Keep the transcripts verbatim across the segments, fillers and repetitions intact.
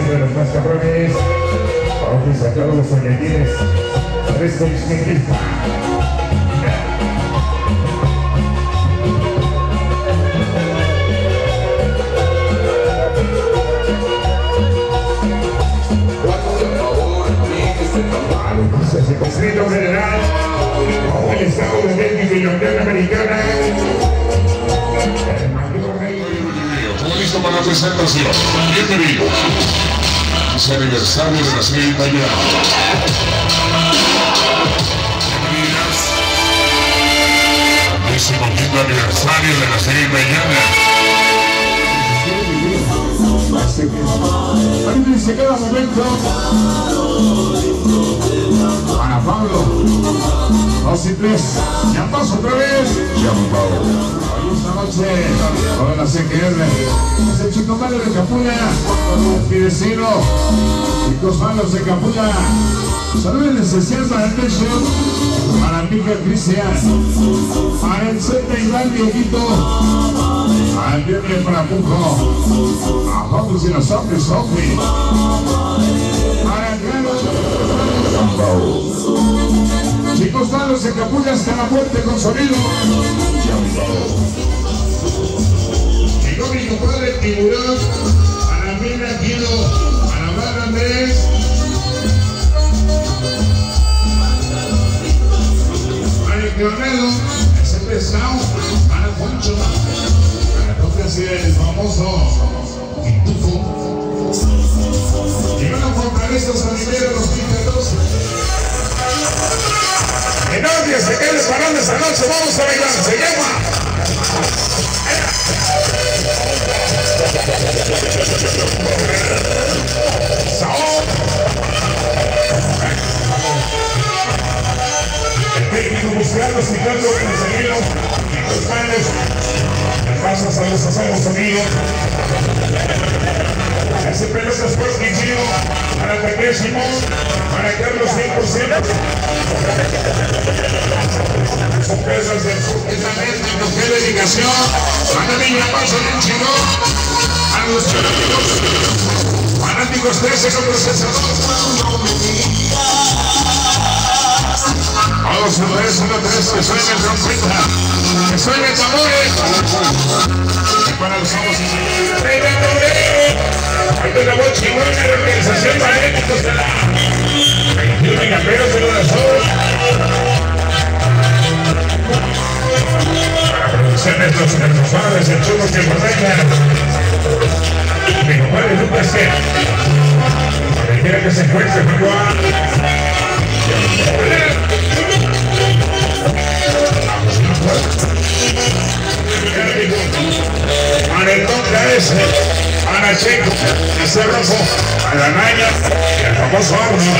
uno de los más cabrones. Vamos a todos los soñadines. Tres con mis se construyó general como el estado de México y la Unión Americana. Todo listo para la presentación. Bienvenido. Es el aniversario de la serie italiana. Bienvenidas al décimo quinto aniversario de la serie italiana. Dice cada momento para Pablo. Dos y tres. Ya paso otra vez. Hoy esta noche con la C G R. Es el chico malo de Capulla. Mi vecino. Chicos malos de Capulla. Saludos en especial para el Techo. Para Mica Cristian. Para el Z Iván Dieguito. Al viernes para Pujo. A Hombres y los hombres, hombres. Para Carlos. Chicos malos de Capulla hasta la muerte con sonido. Llegó mi compadre el Tiburón. A la mina Kilo. A la Mar Andrés. Para el Cronelo. Ese pesado. Para Poncho. Así el famoso Pitufo. Llegaron fortalezas a nivel de los pícaros. Que nadie se quede parando esta noche, vamos a bailar, se llama Saúl. El técnico buscando, citando, conseguido, y los manos. Pasas a los asados amigos. Ese pelotas por Quinchillo. Para Taqué Simón. Para Carlos cien por ciento. Son pesas del sur. Es la neta, no qué dedicación. Para Niña Paso de Chino. A los fanáticos. Fanáticos trece con procesador. Vamos a ver, uno, tres, que suene el trompeta, que suene el tambores. Y para los ojos y señores. ¡Venga, tambores! Ahí te la voy chingona, la organización magnéticos de la veintiuno camperos de la zona. Para producciones los superfables, el chulo que protegen. Mi compadre Lucas C. Donde quiera que se encuentre, Juan. Anetón K S, Ana Checo, ese rojo, a la Naya, y el famoso Arno.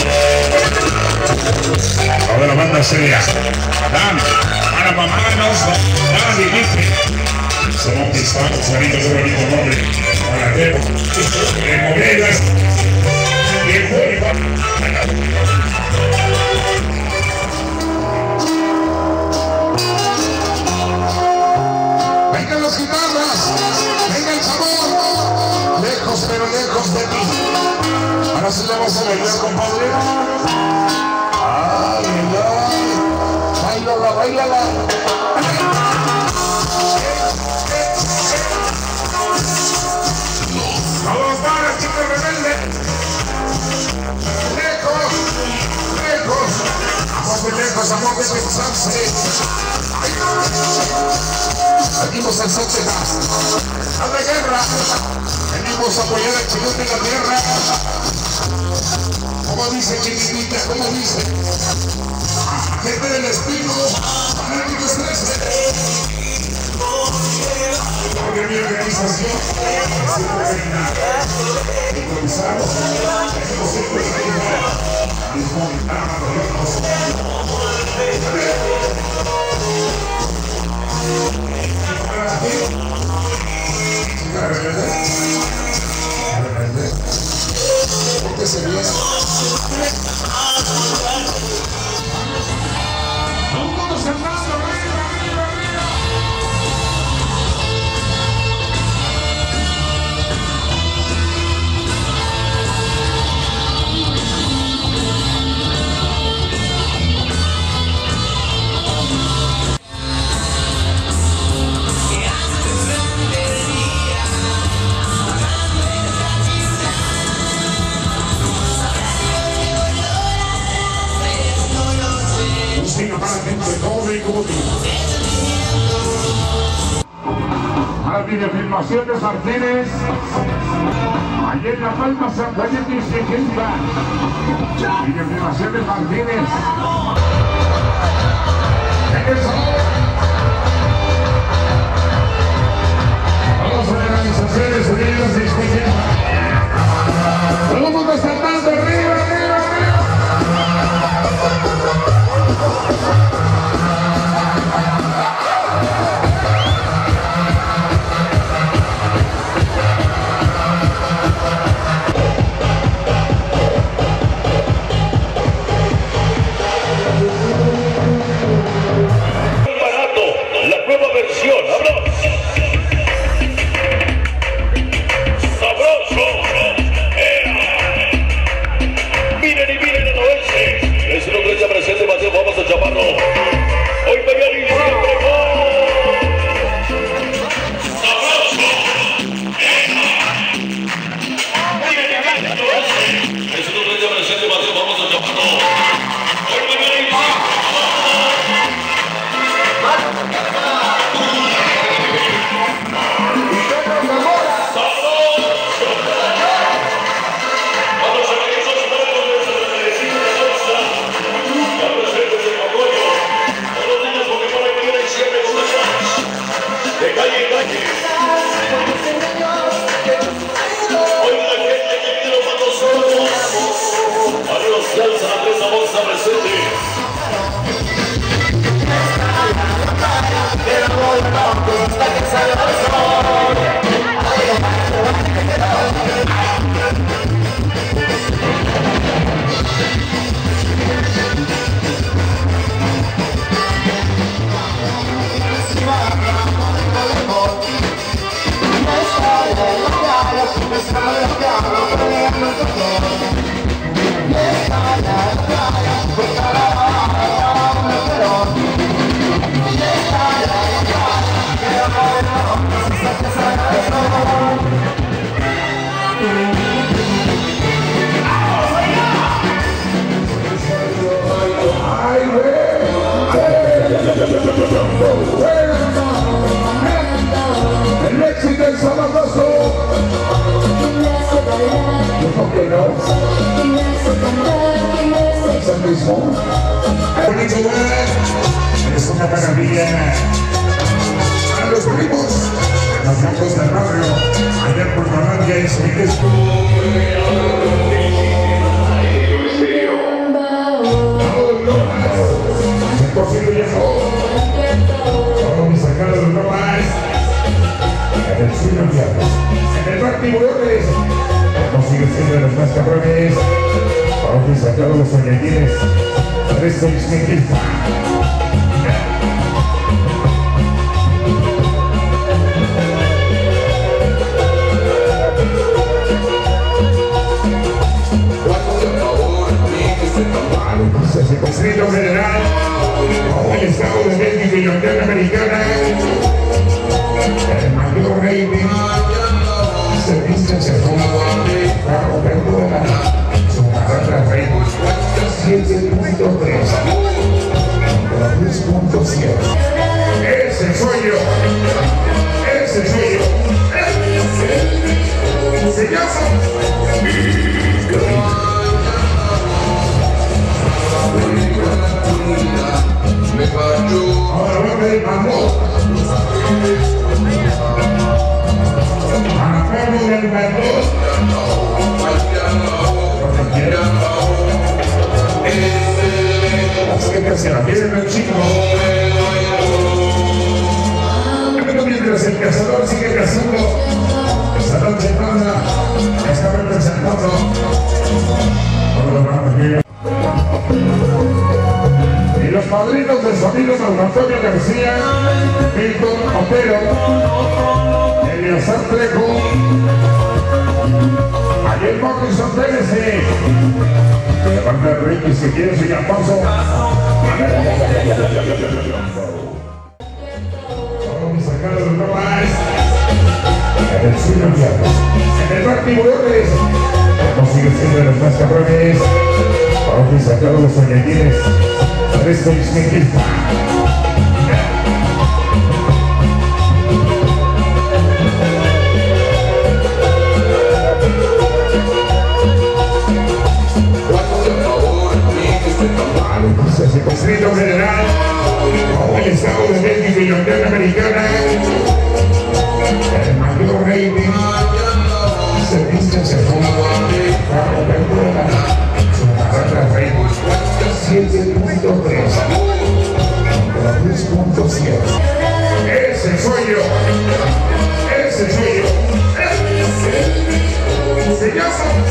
Toda la banda seria. Dan, para mamanos, Dan Digipe. Somos pistanos, amigos de bonito nombre. Para Teo, en Morelas, y en Bolívar. Vengan las guitarras, venga el sabor, lejos pero lejos de ti. Ahora sí le vamos a bailar, compadre. Ay, ay, bailala, bailala. Vamos para, chicos rebeldes. Lejos, lejos, amor de lejos, amor de pensarse. Venimos al Sótegas, a la guerra, venimos a apoyar al chicote en la tierra. Como dice chiquitita, como dice, gente del espino, fanáticos trece. Porque mi organización siempre reina, improvisamos, tenemos siempre reina, desmontamos los porque se viene. Vamos saltando, arriba, arriba, arriba. A la videofilmación de Martínez, allí en La Palma, San Juan de Tizquilpa. Videofilmación de Martínez. Vamos a Organizaciones Unidas de Tizquilpa. Todo el mundo saltando arriba, arriba, arriba. El éxito del sabroso. ¿Por qué no? Es el mismo. Es una maravilla. A los primos, a los gatos del barrio, allá en Puerto Rico es mi imposible viejo. Vamos a sacar los nomás. En el suelo diablo. En el bar Tiburones. No sigue siendo de los más cabrones. Vamos a sacar los soñadines. Tres seis mil. Distrito Federal, el estado de México y la Unión Americana, el mayor rating, servicio se fue para cobertura, su barra rating, siete punto tres, tres punto siete. Ese soy yo, ese soy yo, se llama ahora voy a pedir mambo. A Pablo del Mambo. Así que se la piden al chico. Pero mientras el cazador sigue cazando, esta noche nada está representando. Y los padrinos del sonido Don Antonio García, Milton Otero, Eliazar Trejo, Ariel Morrison Pérez, la banda de Ricky, si quieres ir al paso. Vamos a sacar los nomás. En el suelo diablo. En el bar Tiburones. No sigue siendo de los más cabrones. Vamos a sacar los soñadines. Tres seis mil. tres punto siete. Ese soy yo. Ese soy yo. Se llama